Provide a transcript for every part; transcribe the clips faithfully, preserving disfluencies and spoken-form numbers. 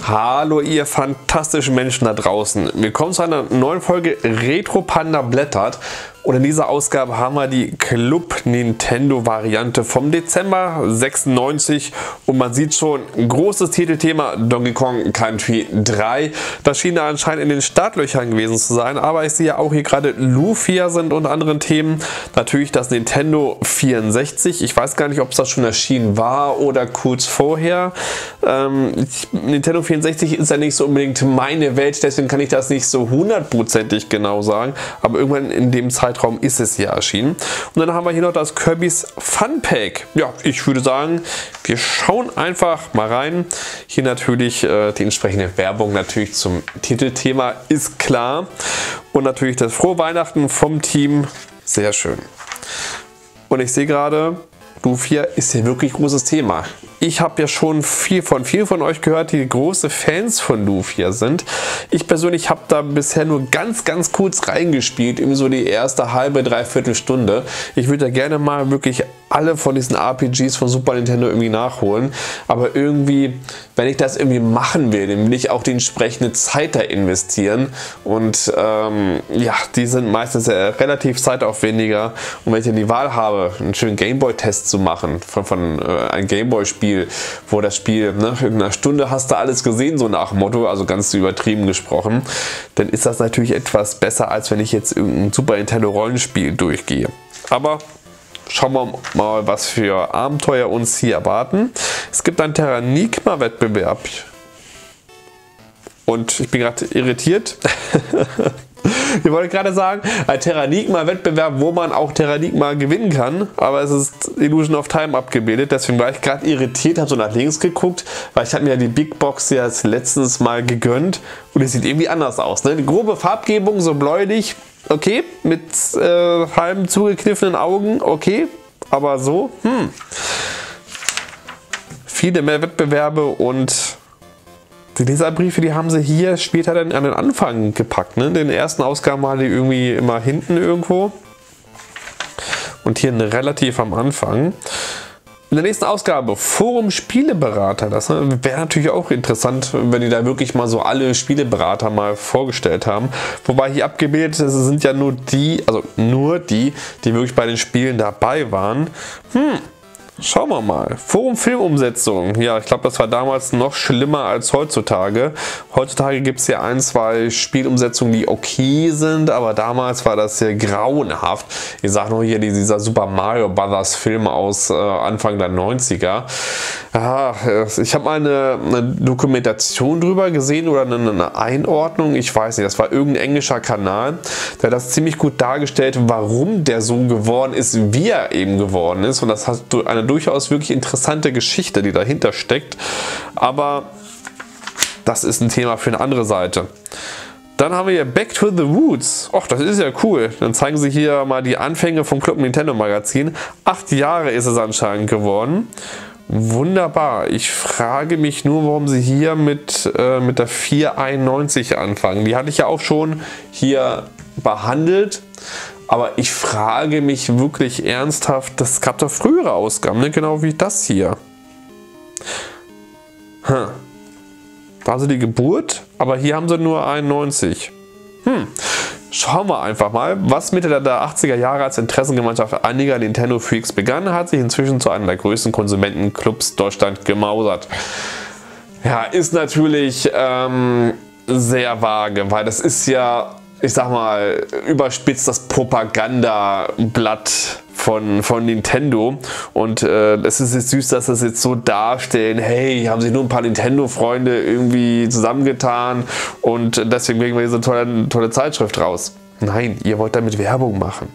Hallo ihr fantastischen Menschen da draußen. Willkommen zu einer neuen Folge Retro Panda blättert. Und in dieser Ausgabe haben wir die Club Nintendo Variante vom Dezember sechsundneunzig. Und man sieht schon, großes Titelthema Donkey Kong Country drei. Das schien da anscheinend in den Startlöchern gewesen zu sein. Aber ich sehe auch hier gerade Lufia sind unter anderen Themen. Natürlich das Nintendo vierundsechzig. Ich weiß gar nicht, ob es das schon erschienen war oder kurz vorher. Ähm, Nintendo vierundsechzig ist ja nicht so unbedingt meine Welt. Deswegen kann ich das nicht so hundertprozentig genau sagen. Aber irgendwann in dem Zeitraum ist es ja erschienen. Und dann haben wir hier noch das Kirby's Fun Pack. Ja, ich würde sagen, wir schauen einfach mal rein. Hier natürlich äh, die entsprechende Werbung natürlich zum Titelthema ist klar. Und natürlich das Frohe Weihnachten vom Team. Sehr schön. Und ich sehe gerade, Lufia ist hier wirklich großes Thema. Ich habe ja schon viel von vielen von euch gehört, die große Fans von Lufia sind. Ich persönlich habe da bisher nur ganz, ganz kurz reingespielt, irgendwie so die erste halbe, dreiviertel Stunde. Ich würde da gerne mal wirklich alle von diesen R P Gs von Super Nintendo irgendwie nachholen. Aber irgendwie, wenn ich das irgendwie machen will, dann will ich auch die entsprechende Zeit da investieren. Und ähm, ja, die sind meistens äh, relativ zeitaufwendiger. Und wenn ich dann die Wahl habe, einen schönen Gameboy-Test zu machen von, von äh, einem Gameboy-Spiel, wo das Spiel nach ne, einer Stunde hast du alles gesehen, so nach dem Motto, also ganz übertrieben gesprochen, dann ist das natürlich etwas besser, als wenn ich jetzt irgendein Super Nintendo Rollenspiel durchgehe. Aber schauen wir mal, was für Abenteuer uns hier erwarten. Es gibt einen Terranigma Wettbewerb und ich bin gerade irritiert. Ich wollte gerade sagen, ein Terranigma-Wettbewerb, wo man auch Terranigma gewinnen kann, aber es ist Illusion of Time abgebildet, deswegen war ich gerade irritiert, habe so nach links geguckt, weil ich habe mir ja die Big Box ja letztens mal gegönnt und es sieht irgendwie anders aus. Ne? Die grobe Farbgebung, so bläulich, okay, mit äh, halben zugekniffenen Augen, okay, aber so, hm. Viele mehr Wettbewerbe und die Leserbriefe, die haben sie hier später dann an den Anfang gepackt. Ne? In den ersten Ausgaben waren die irgendwie immer hinten irgendwo. Und hier relativ am Anfang. In der nächsten Ausgabe Forum Spieleberater. Das wäre natürlich auch interessant, wenn die da wirklich mal so alle Spieleberater mal vorgestellt haben. Wobei hier abgebildet sind ja nur die, also nur die, die wirklich bei den Spielen dabei waren. Hm. Schauen wir mal. Forum Filmumsetzung. Ja, ich glaube, das war damals noch schlimmer als heutzutage. Heutzutage gibt es ja ein, zwei Spielumsetzungen, die okay sind, aber damals war das sehr grauenhaft. Ich sage nur hier dieser Super Mario Brothers Film aus äh, Anfang der neunziger. Ja, ich habe mal eine, eine Dokumentation drüber gesehen oder eine, eine Einordnung. Ich weiß nicht, das war irgendein englischer Kanal, der das ziemlich gut dargestellt, warum der so geworden ist, wie er eben geworden ist. Und das hat eine durchaus wirklich interessante Geschichte, die dahinter steckt. Aber das ist ein Thema für eine andere Seite. Dann haben wir hier Back to the Roots. Och, das ist ja cool. Dann zeigen sie hier mal die Anfänge vom Club Nintendo Magazin. Acht Jahre ist es anscheinend geworden. Wunderbar. Ich frage mich nur, warum sie hier mit, äh, mit der vier einundneunzig anfangen. Die hatte ich ja auch schon hier behandelt. Aber ich frage mich wirklich ernsthaft, das gab doch frühere Ausgaben, ne? Genau wie das hier. Hm. War so die Geburt, aber hier haben sie nur einundneunzig. Hm. Schauen wir einfach mal, was Mitte der achtziger Jahre als Interessengemeinschaft einiger Nintendo-Freaks begann, hat sich inzwischen zu einem der größten Konsumentenclubs Deutschland gemausert. Ja, ist natürlich ähm, sehr vage, weil das ist ja, ich sag mal, überspitzt das Propagandablatt von, von Nintendo. Und äh, es ist jetzt süß, dass das jetzt so darstellen, hey, haben sich nur ein paar Nintendo-Freunde irgendwie zusammengetan und deswegen bringen wir diese tolle, tolle Zeitschrift raus. Nein, ihr wollt damit Werbung machen.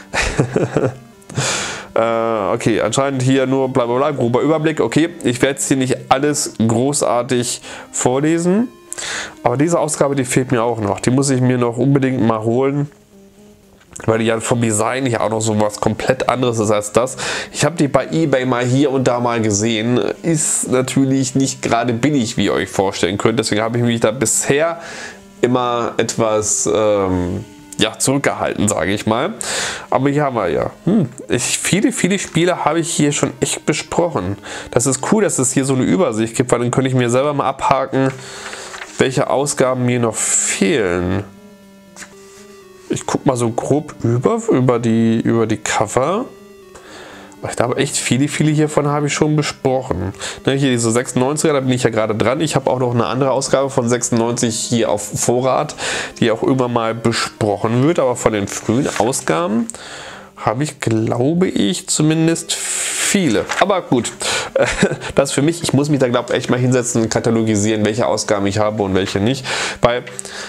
äh, okay, anscheinend hier nur bla bla bla, grober Überblick. Okay, ich werde jetzt hier nicht alles großartig vorlesen. Aber diese Ausgabe, die fehlt mir auch noch. Die muss ich mir noch unbedingt mal holen. Weil die ja vom Design ja auch noch so was komplett anderes ist als das. Ich habe die bei eBay mal hier und da mal gesehen. Ist natürlich nicht gerade billig, wie ihr euch vorstellen könnt. Deswegen habe ich mich da bisher immer etwas ähm, ja, zurückgehalten, sage ich mal. Aber hier haben wir ja, hm, ich, viele, viele Spiele habe ich hier schon echt besprochen. Das ist cool, dass es hier so eine Übersicht gibt, weil dann könnte ich mir selber mal abhaken, welche Ausgaben mir noch fehlen. Ich gucke mal so grob über, über die, über die Cover. Ich glaube echt, viele, viele hiervon habe ich schon besprochen. Ne, hier diese sechsundneunziger, da bin ich ja gerade dran. Ich habe auch noch eine andere Ausgabe von sechsundneunzig hier auf Vorrat, die auch irgendwann mal besprochen wird. Aber von den frühen Ausgaben habe ich, glaube ich, zumindest viele. Aber gut, das für mich, ich muss mich da, glaube ich, echt mal hinsetzen und katalogisieren, welche Ausgaben ich habe und welche nicht. Weil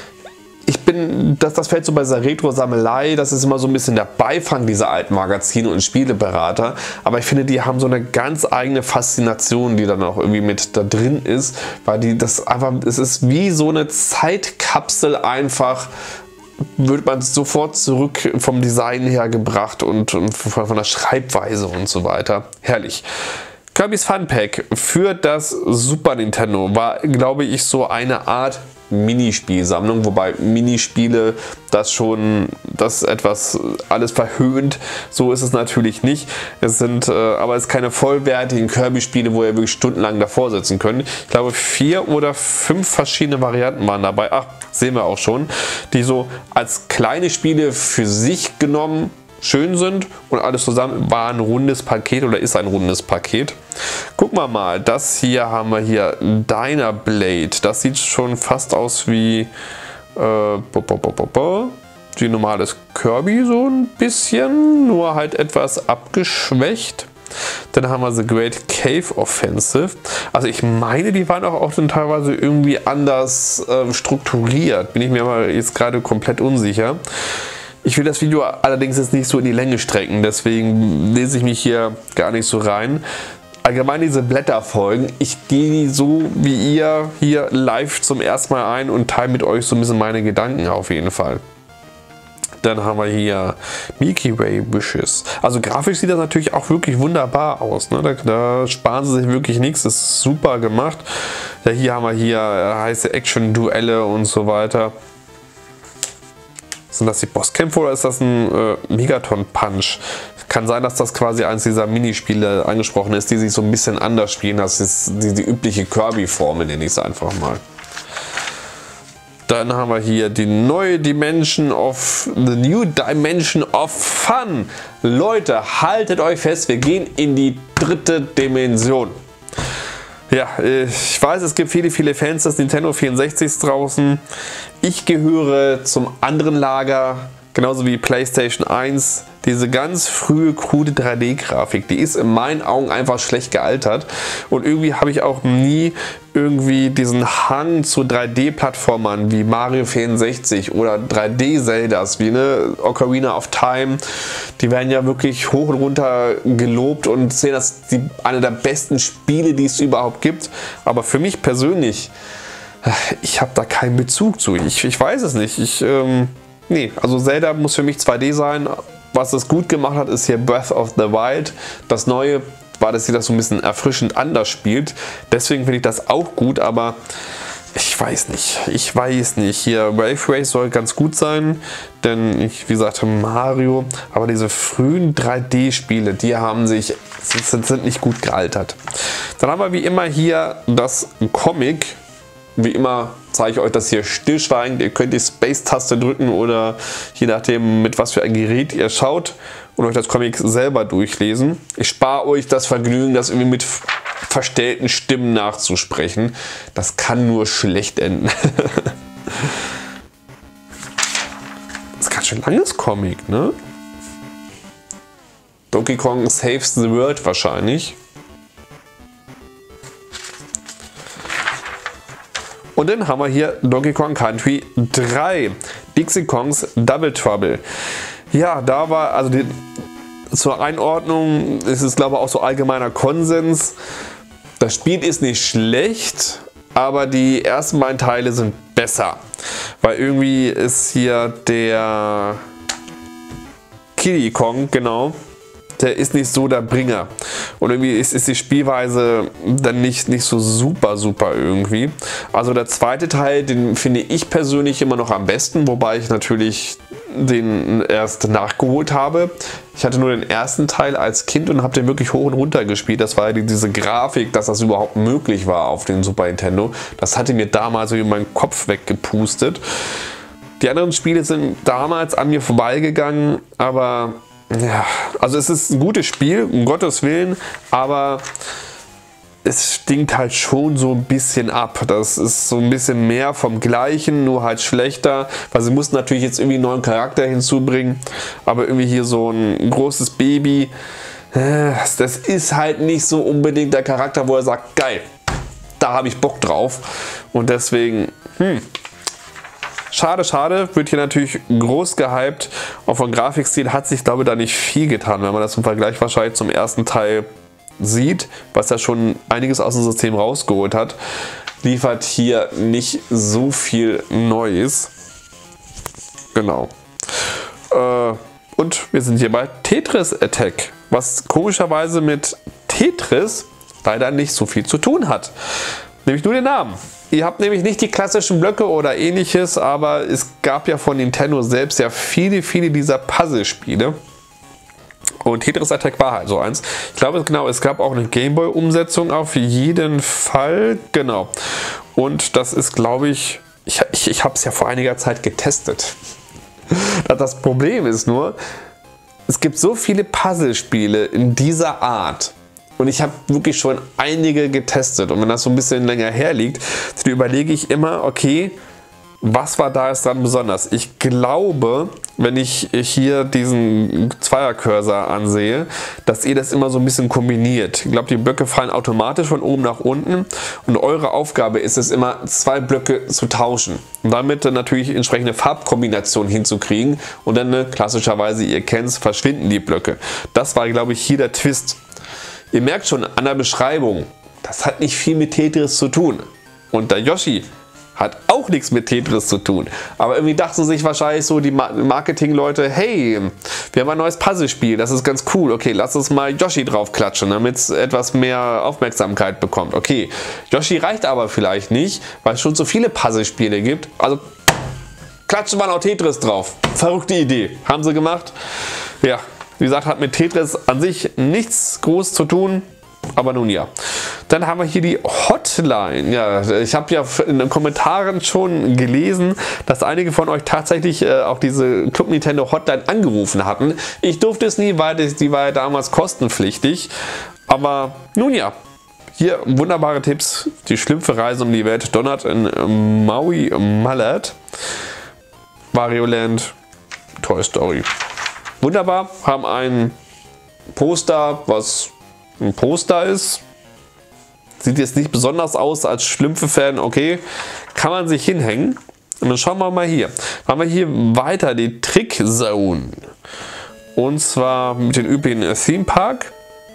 ich bin, das, das fällt so bei dieser Retro-Sammelei, das ist immer so ein bisschen der Beifang dieser alten Magazine und Spieleberater. Aber ich finde, die haben so eine ganz eigene Faszination, die dann auch irgendwie mit da drin ist. Weil die das einfach, es ist wie so eine Zeitkapsel einfach, wird man sofort zurück vom Design her gebracht und, und von, von der Schreibweise und so weiter. Herrlich. Kirby's Fun Pack für das Super Nintendo war, glaube ich, so eine Art Minispielsammlung, wobei Minispiele das schon, das etwas alles verhöhnt. So ist es natürlich nicht. Es sind, äh, aber es sind keine vollwertigen Kirby-Spiele, wo ihr wirklich stundenlang davor sitzen könnt. Ich glaube, vier oder fünf verschiedene Varianten waren dabei. Ach, sehen wir auch schon, die so als kleine Spiele für sich genommen schön sind und alles zusammen war ein rundes Paket oder ist ein rundes Paket. Gucken wir mal, das hier haben wir hier Dynablade. Das sieht schon fast aus wie äh, bo, bo, bo, bo, bo. die normales Kirby so ein bisschen, nur halt etwas abgeschwächt. Dann haben wir The Great Cave Offensive. Also ich meine, die waren auch, auch dann teilweise irgendwie anders äh, strukturiert. Bin ich mir aber jetzt gerade komplett unsicher. Ich will das Video allerdings jetzt nicht so in die Länge strecken, deswegen lese ich mich hier gar nicht so rein. Allgemein diese Blätterfolgen, ich gehe so wie ihr hier live zum ersten Mal ein und teile mit euch so ein bisschen meine Gedanken auf jeden Fall. Dann haben wir hier Milky Way Wishes. Also grafisch sieht das natürlich auch wirklich wunderbar aus. Ne? Da, da sparen sie sich wirklich nichts, das ist super gemacht. Ja, hier haben wir hier heiße Action-Duelle und so weiter. Sind das die Bosskämpfe oder ist das ein äh, Megaton-Punch? Kann sein, dass das quasi eins dieser Minispiele angesprochen ist, die sich so ein bisschen anders spielen. Das ist die, die übliche Kirby-Formel, nenne ich es einfach mal. Dann haben wir hier die neue Dimension of, the New Dimension of Fun. Leute, haltet euch fest, wir gehen in die dritte Dimension. Ja, ich weiß, es gibt viele, viele Fans des Nintendo vierundsechzig draußen. Ich gehöre zum anderen Lager, genauso wie PlayStation eins. Diese ganz frühe, krude drei D-Grafik, die ist in meinen Augen einfach schlecht gealtert. Und irgendwie habe ich auch nie irgendwie diesen Hang zu drei D-Plattformern wie Mario vierundsechzig oder drei D-Zeldas wie ne, Ocarina of Time. Die werden ja wirklich hoch und runter gelobt und sehen als die, eine der besten Spiele, die es überhaupt gibt. Aber für mich persönlich, ich habe da keinen Bezug zu. Ich, ich weiß es nicht. Ich, ähm, nee, also Zelda muss für mich zwei D sein. Was es gut gemacht hat, ist hier Breath of the Wild. Das Neue war, dass sie das so ein bisschen erfrischend anders spielt. Deswegen finde ich das auch gut, aber ich weiß nicht. Ich weiß nicht. Hier Wave Race soll ganz gut sein, denn ich, wie gesagt, Mario, aber diese frühen drei D-Spiele, die haben sich, sind, sind nicht gut gealtert. Dann haben wir wie immer hier das Comic. Wie immer zeige ich euch das hier stillschweigend. Ihr könnt die Space-Taste drücken oder je nachdem mit was für ein Gerät ihr schaut und euch das Comic selber durchlesen. Ich spare euch das Vergnügen, das irgendwie mit verstellten Stimmen nachzusprechen. Das kann nur schlecht enden. Das ist ein ganz schön langes Comic, ne? Donkey Kong Saves the World wahrscheinlich. Und dann haben wir hier Donkey Kong Country drei, Dixie Kongs Double Trouble. Ja, da war, also die, zur Einordnung ist es, glaube ich, auch so allgemeiner Konsens. Das Spiel ist nicht schlecht, aber die ersten beiden Teile sind besser. Weil irgendwie ist hier der Kiddy Kong, genau, der ist nicht so der Bringer. Und irgendwie ist, ist die Spielweise dann nicht, nicht so super, super irgendwie. Also der zweite Teil, den finde ich persönlich immer noch am besten, wobei ich natürlich den erst nachgeholt habe. Ich hatte nur den ersten Teil als Kind und habe den wirklich hoch und runter gespielt. Das war ja diese Grafik, dass das überhaupt möglich war auf dem Super Nintendo. Das hatte mir damals so meinen Kopf weggepustet. Die anderen Spiele sind damals an mir vorbeigegangen, aber ja, also es ist ein gutes Spiel, um Gottes Willen, aber es stinkt halt schon so ein bisschen ab. Das ist so ein bisschen mehr vom Gleichen, nur halt schlechter. Weil sie mussten natürlich jetzt irgendwie einen neuen Charakter hinzubringen. Aber irgendwie hier so ein großes Baby. Das ist halt nicht so unbedingt der Charakter, wo er sagt, geil, da habe ich Bock drauf. Und deswegen, hm. Schade, schade, wird hier natürlich groß gehypt. Auch vom Grafikstil hat sich, glaube ich, da nicht viel getan, wenn man das im Vergleich wahrscheinlich zum ersten Teil sieht, was ja schon einiges aus dem System rausgeholt hat, liefert hier nicht so viel Neues. Genau. Äh, und wir sind hier bei Tetris Attack, was komischerweise mit Tetris leider nicht so viel zu tun hat. Nämlich nur den Namen. Ihr habt nämlich nicht die klassischen Blöcke oder ähnliches, aber es gab ja von Nintendo selbst ja viele, viele dieser Puzzlespiele. Und Tetris Attack war halt so eins. Ich glaube, genau, es gab auch eine Gameboy-Umsetzung auf jeden Fall. Genau. Und das ist, glaube ich, ich, ich, ich habe es ja vor einiger Zeit getestet. Das Problem ist nur, es gibt so viele Puzzlespiele in dieser Art. Und ich habe wirklich schon einige getestet. Und wenn das so ein bisschen länger her liegt, dann überlege ich immer, okay, was war da jetzt dran besonders? Ich glaube, wenn ich hier diesen Zweier-Cursor ansehe, dass ihr das immer so ein bisschen kombiniert. Ich glaube, die Blöcke fallen automatisch von oben nach unten und eure Aufgabe ist es immer, zwei Blöcke zu tauschen. Und damit dann natürlich entsprechende Farbkombinationen hinzukriegen und dann ne, klassischerweise, ihr kennt es, verschwinden die Blöcke. Das war, glaube ich, hier der Twist. Ihr merkt schon an der Beschreibung, das hat nicht viel mit Tetris zu tun. Und der Yoshi hat auch nichts mit Tetris zu tun. Aber irgendwie dachten sich wahrscheinlich so die Marketing-Leute, hey, wir haben ein neues Puzzlespiel, das ist ganz cool. Okay, lass uns mal Yoshi drauf klatschen, damit es etwas mehr Aufmerksamkeit bekommt. Okay, Yoshi reicht aber vielleicht nicht, weil es schon so viele Puzzlespiele gibt. Also klatschen wir noch Tetris drauf. Verrückte Idee. Haben sie gemacht. Ja, wie gesagt, hat mit Tetris an sich nichts groß zu tun. Aber nun ja. Dann haben wir hier die Hotline. Ja, ich habe ja in den Kommentaren schon gelesen, dass einige von euch tatsächlich äh, auch diese Club Nintendo Hotline angerufen hatten. Ich durfte es nie, weil die, die war ja damals kostenpflichtig. Aber nun ja. Hier wunderbare Tipps. Die Schlümpfe Reise um die Welt. Donut in Maui Mallet. Wario Land. Toy Story. Wunderbar. Haben ein Poster, was ein Poster ist. Sieht jetzt nicht besonders aus als Schlümpfe-Fan. Okay, kann man sich hinhängen. Und dann schauen wir mal hier. Haben wir hier weiter die Trick Zone. Und zwar mit den üblichen Theme Park.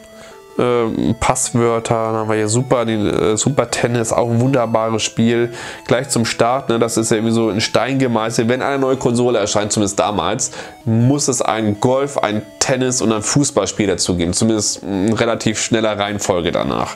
Ähm, Passwörter, dann haben wir hier Super, die, äh, Super Tennis, auch ein wunderbares Spiel. Gleich zum Start, ne, das ist ja irgendwie so in Stein gemeißelt. Wenn eine neue Konsole erscheint, zumindest damals, muss es ein Golf, ein Tennis und ein Fußballspiel dazu geben. Zumindest in relativ schneller Reihenfolge danach.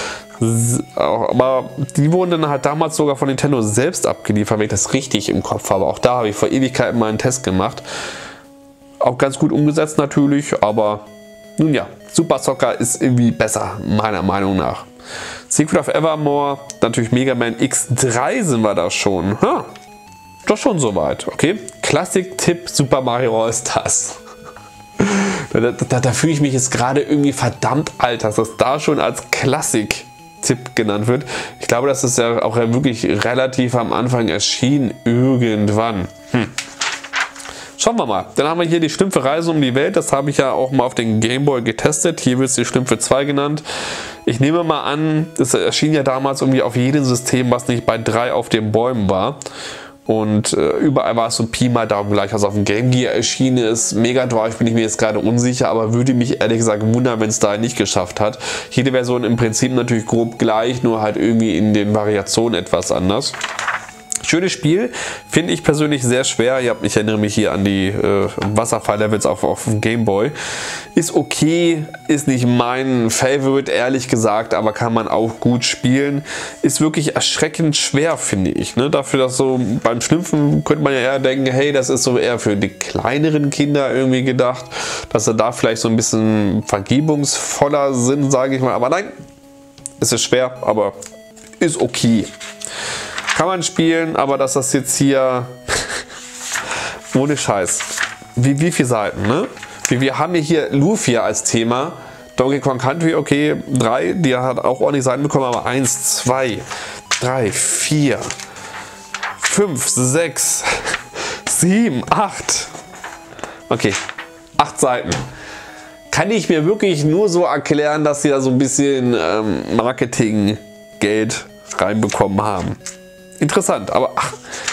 Aber die wurden dann halt damals sogar von Nintendo selbst abgeliefert, wenn ich das richtig im Kopf habe. Auch da habe ich vor Ewigkeiten mal einen Test gemacht. Auch ganz gut umgesetzt natürlich, aber nun ja, Super Soccer ist irgendwie besser, meiner Meinung nach. Secret of Evermore, natürlich Mega Man X drei sind wir da schon. Ha, doch schon soweit, okay. Klassik-Tipp Super Mario All-Stars. Da, da, da fühle ich mich jetzt gerade irgendwie verdammt alt, dass das da schon als Klassik-Tipp genannt wird. Ich glaube, das ist ja auch wirklich relativ am Anfang erschienen, irgendwann. Hm. Schauen wir mal. Dann haben wir hier die Schlümpfe Reise um die Welt. Das habe ich ja auch mal auf den Gameboy getestet. Hier wird es die Schlümpfe zwei genannt. Ich nehme mal an, das erschien ja damals irgendwie auf jedem System, was nicht bei drei auf den Bäumen war. Und äh, überall war es so Pi mal Daumen gleich, was auf dem Game Gear erschienen ist. Mega Drive bin ich mir jetzt gerade unsicher, aber würde mich ehrlich gesagt wundern, wenn es da nicht geschafft hat. Jede Version im Prinzip natürlich grob gleich, nur halt irgendwie in den Variationen etwas anders. Schönes Spiel, finde ich persönlich sehr schwer. Ich erinnere mich hier an die äh, Wasserfall-Levels auf, auf dem Gameboy. Ist okay, ist nicht mein Favorite, ehrlich gesagt, aber kann man auch gut spielen. Ist wirklich erschreckend schwer, finde ich. Ne? Dafür, dass so beim Schlüpfen könnte man ja eher denken, hey, das ist so eher für die kleineren Kinder irgendwie gedacht, dass sie da vielleicht so ein bisschen vergebungsvoller sind, sage ich mal. Aber nein, es ist schwer, aber ist okay. Kann man spielen, aber dass das jetzt hier ohne Scheiß. Wie, wie viele Seiten, ne? Wir, wir haben hier Lufia als Thema. Donkey Kong Country, okay, drei, die hat auch ordentlich Seiten bekommen, aber eins, zwei, drei, vier, fünf, sechs, sieben, acht. Okay, acht Seiten. Kann ich mir wirklich nur so erklären, dass sie da so ein bisschen ähm, Marketing-Geld reinbekommen haben. Interessant, aber ach,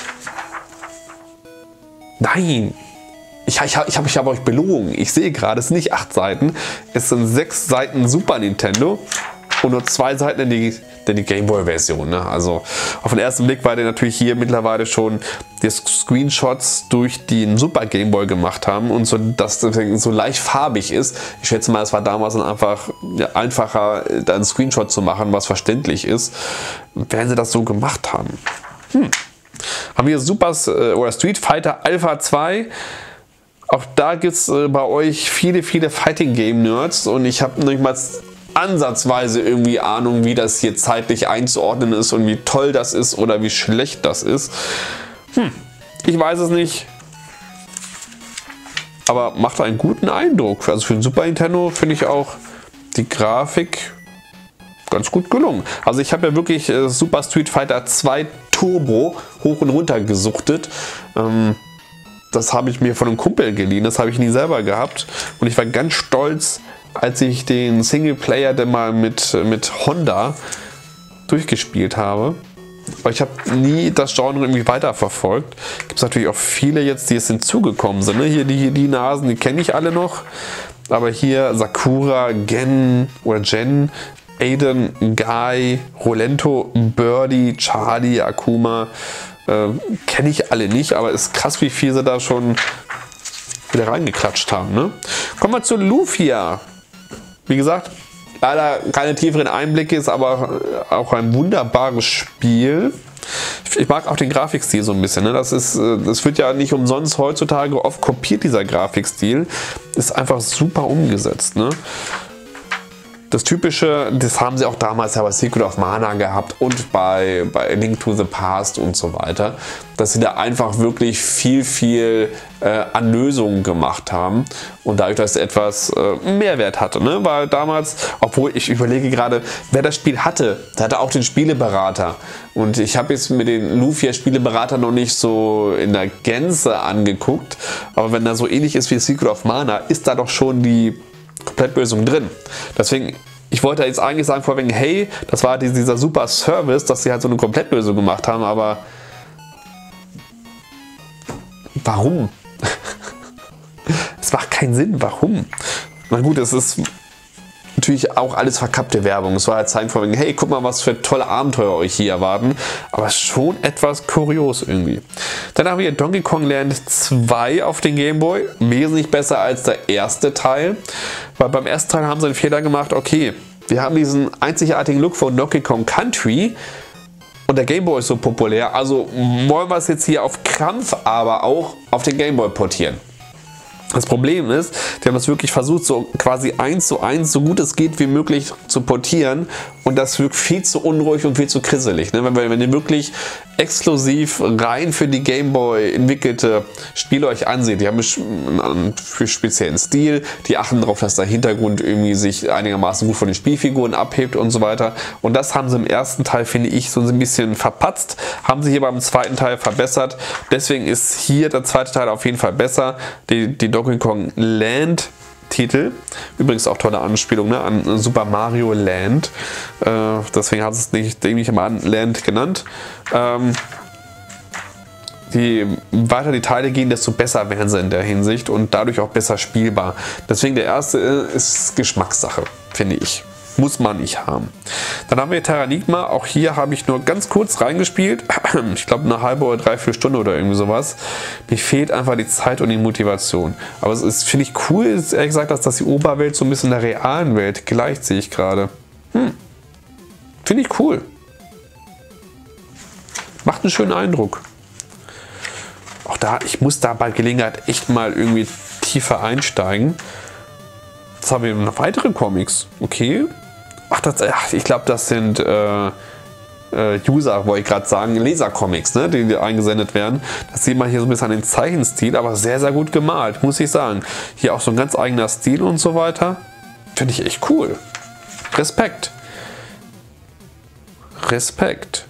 nein, ich, ich, ich habe ich hab euch belogen. Ich sehe gerade, es sind nicht acht Seiten, es sind sechs Seiten Super Nintendo und nur zwei Seiten in die, in die Gameboy-Version. Ne? Also auf den ersten Blick, weil die natürlich hier mittlerweile schon die Screenshots durch den Super Gameboy gemacht haben und so, dass das so leicht farbig ist. Ich schätze mal, es war damals dann einfach ja, einfacher, da einen Screenshot zu machen, was verständlich ist, wenn sie das so gemacht haben. Hm. Haben wir Super äh, oder Street Fighter Alpha zwei. Auch da gibt es äh, bei euch viele, viele Fighting Game Nerds und ich habe nicht mal ansatzweise irgendwie Ahnung, wie das hier zeitlich einzuordnen ist und wie toll das ist oder wie schlecht das ist. Hm, ich weiß es nicht. Aber macht einen guten Eindruck. Also für den Super Nintendo finde ich auch die Grafik ganz gut gelungen. Also ich habe ja wirklich äh, Super Street Fighter zwei Turbo hoch und runter gesuchtet. Ähm, das habe ich mir von einem Kumpel geliehen. Das habe ich nie selber gehabt. Und ich war ganz stolz, als ich den Singleplayer dann mal mit, mit Honda durchgespielt habe. Aber ich habe nie das Genre irgendwie weiterverfolgt. Gibt es natürlich auch viele jetzt, die jetzt hinzugekommen sind. Ne? Hier die, die Nasen, die kenne ich alle noch. Aber hier Sakura, Gen oder Gen, Aiden, Guy, Rolento, Birdie, Charlie, Akuma. Äh, kenne ich alle nicht, aber ist krass, wie viel sie da schon wieder reingeklatscht haben. Ne? Kommen wir zu Lufia. Wie gesagt, leider keine tieferen Einblicke, ist aber auch ein wunderbares Spiel. Ich mag auch den Grafikstil so ein bisschen. Ne? Das ist, das wird ja nicht umsonst heutzutage oft kopiert, dieser Grafikstil. Ist einfach super umgesetzt. Ne? Das Typische, das haben sie auch damals ja bei Secret of Mana gehabt und bei, bei Link to the Past und so weiter, dass sie da einfach wirklich viel, viel äh, an Lösungen gemacht haben und dadurch, dass es etwas äh, Mehrwert hatte. Ne? Weil damals, obwohl ich überlege gerade, wer das Spiel hatte, der hatte auch den Spieleberater. Und ich habe jetzt mit den Lufia Spieleberater noch nicht so in der Gänze angeguckt, aber wenn er so ähnlich ist wie Secret of Mana, ist da doch schon die Komplettlösung drin. Deswegen, ich wollte jetzt eigentlich sagen vorweg, hey, das war dieser super Service, dass sie halt so eine Komplettlösung gemacht haben, aber warum? Es macht keinen Sinn, warum? Na gut, es ist natürlich auch alles verkappte Werbung. Es war halt zeigen vorweg, hey, guck mal, was für tolle Abenteuer euch hier erwarten, aber schon etwas kurios irgendwie. Dann haben wir Donkey Kong Land zwei auf den Game Boy, wesentlich besser als der erste Teil, weil beim ersten Teil haben sie einen Fehler gemacht, okay, wir haben diesen einzigartigen Look von Donkey Kong Country und der Game Boy ist so populär, also wollen wir es jetzt hier auf Krampf aber auch auf den Game Boy portieren. Das Problem ist, die haben das wirklich versucht, so quasi eins zu eins, so gut es geht wie möglich zu portieren und das wirkt viel zu unruhig und viel zu krisselig. Ne? Wenn, wenn ihr wirklich exklusiv rein für die Game Boy entwickelte Spiele euch ansieht, die haben einen speziellen Stil, die achten darauf, dass der Hintergrund irgendwie sich einigermaßen gut von den Spielfiguren abhebt und so weiter. Und das haben sie im ersten Teil, finde ich, so ein bisschen verpatzt, haben sie hier beim zweiten Teil verbessert. Deswegen ist hier der zweite Teil auf jeden Fall besser. Die, die Donkey Kong Land Titel, übrigens auch tolle Anspielung, ne, an Super Mario Land, äh, deswegen hat es nicht irgendwie mal an Land genannt. Ähm, je weiter die Teile gehen, desto besser werden sie in der Hinsicht und dadurch auch besser spielbar. Deswegen der erste ist Geschmackssache, finde ich. Muss man nicht haben. Dann haben wir Terranigma. Auch hier habe ich nur ganz kurz reingespielt. Ich glaube eine halbe oder dreiviertel Stunde oder irgendwie sowas. Mir fehlt einfach die Zeit und die Motivation. Aber es ist, finde ich cool, ist ehrlich gesagt, dass das die Oberwelt so ein bisschen der realen Welt gleicht, sehe ich gerade. Hm. Finde ich cool. Macht einen schönen Eindruck. Auch da, ich muss da bei Gelegenheit echt mal irgendwie tiefer einsteigen. Jetzt haben wir noch weitere Comics. Okay. Ach, das, ach ich glaube, das sind äh, äh, User, wollte ich gerade sagen, Leser-Comics, ne, die, die eingesendet werden. Das sieht man hier so ein bisschen an den Zeichenstil, aber sehr, sehr gut gemalt, muss ich sagen. Hier auch so ein ganz eigener Stil und so weiter. Finde ich echt cool. Respekt. Respekt.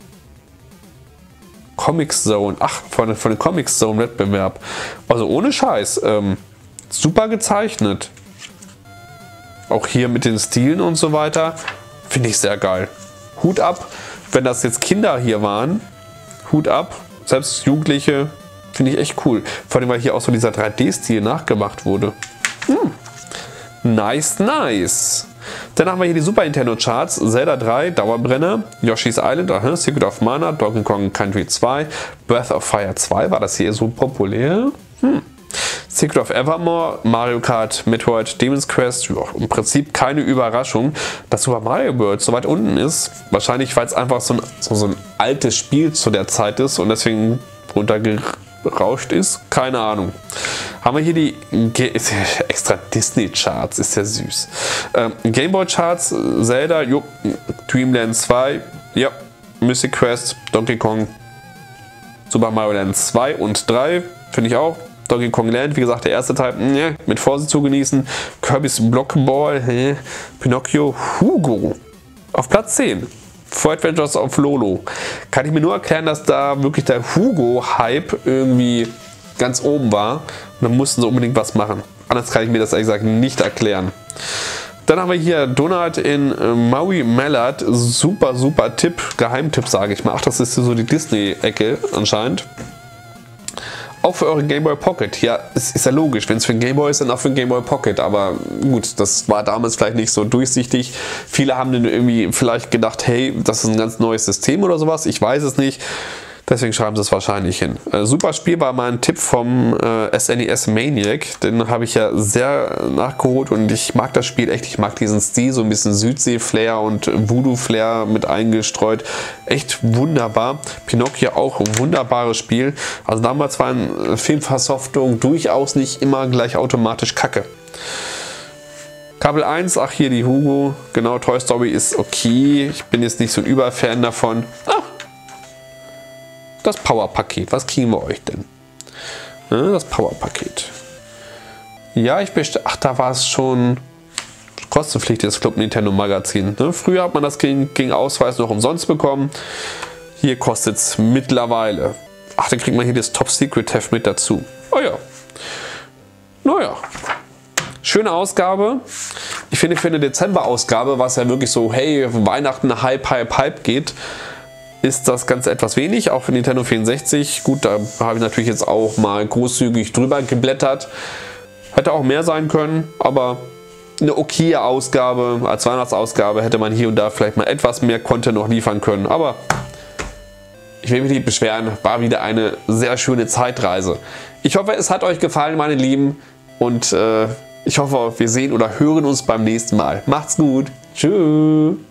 Comic Zone. Ach, von, von dem Comic Zone Wettbewerb. Also ohne Scheiß. Ähm, super gezeichnet. Auch hier mit den Stilen und so weiter. Finde ich sehr geil. Hut ab. Wenn das jetzt Kinder hier waren. Hut ab. Selbst Jugendliche. Finde ich echt cool. Vor allem, weil hier auch so dieser drei D-Stil nachgemacht wurde. Hm. Nice, nice. Dann haben wir hier die Super Nintendo Charts. Zelda drei, Dauerbrenner. Yoshi's Island, aha, Secret of Mana, Donkey Kong Country zwei, Breath of Fire zwei. War das hier so populär? Hm. Secret of Evermore, Mario Kart, Metroid, Demon's Quest, ja, im Prinzip keine Überraschung, dass Super Mario World so weit unten ist. Wahrscheinlich, weil es einfach so ein, so, so ein altes Spiel zu der Zeit ist und deswegen runtergerauscht ist. Keine Ahnung. Haben wir hier die Ge extra Disney Charts, ist ja süß. Ähm, Game Boy Charts, Zelda, jo, Dreamland zwei, ja, Mystic Quest, Donkey Kong, Super Mario Land zwei und drei, finde ich auch. Donkey Kong Land, wie gesagt, der erste Teil, mh, mit Vorsicht zu genießen. Kirby's Blockball, hä? Pinocchio, Hugo. Auf Platz zehn. Four Adventures of Lolo. Kann ich mir nur erklären, dass da wirklich der Hugo-Hype irgendwie ganz oben war. Und dann mussten sie unbedingt was machen. Anders kann ich mir das ehrlich gesagt nicht erklären. Dann haben wir hier Donut in äh, Maui Mallard. Super, super Tipp. Geheimtipp, sage ich mal. Ach, das ist so die Disney-Ecke anscheinend. Auch für euren Game Boy Pocket. Ja, es ist ja logisch. Wenn es für den Game Boy ist, dann auch für den Game Boy Pocket. Aber gut, das war damals vielleicht nicht so durchsichtig. Viele haben dann irgendwie vielleicht gedacht, hey, das ist ein ganz neues System oder sowas. Ich weiß es nicht. Deswegen schreiben sie es wahrscheinlich hin. Äh, super Spiel war mal ein Tipp vom äh, S N E S Maniac. Den habe ich ja sehr nachgeholt und ich mag das Spiel echt. Ich mag diesen Stil, so ein bisschen Südsee-Flair und Voodoo-Flair mit eingestreut. Echt wunderbar. Pinocchio auch ein wunderbares Spiel. Also damals war eine Filmversoftung durchaus nicht immer gleich automatisch kacke. Kabel eins, ach hier die Hugo. Genau, Toy Story ist okay. Ich bin jetzt nicht so ein Überfan davon. Ah, das Power-Paket. Was kriegen wir euch denn? Ja, das Power-Paket. Ja, ich bestelle. Ach, da war es schon kostenpflichtiges Club Nintendo Magazin. Ne? Früher hat man das gegen, gegen Ausweis noch umsonst bekommen. Hier kostet es mittlerweile. Ach, dann kriegt man hier das Top Secret Heft mit dazu. Oh ja. Naja. Schöne Ausgabe. Ich finde, für eine Dezember-Ausgabe, was ja wirklich so, hey, Weihnachten, Hype, Hype, Hype geht, ist das Ganze etwas wenig, auch für Nintendo vierundsechzig. Gut, da habe ich natürlich jetzt auch mal großzügig drüber geblättert. Hätte auch mehr sein können, aber eine okaye Ausgabe, als Weihnachtsausgabe hätte man hier und da vielleicht mal etwas mehr Content noch liefern können. Aber ich will mich nicht beschweren, war wieder eine sehr schöne Zeitreise. Ich hoffe, es hat euch gefallen, meine Lieben. Und äh, ich hoffe, wir sehen oder hören uns beim nächsten Mal. Macht's gut. Tschüss.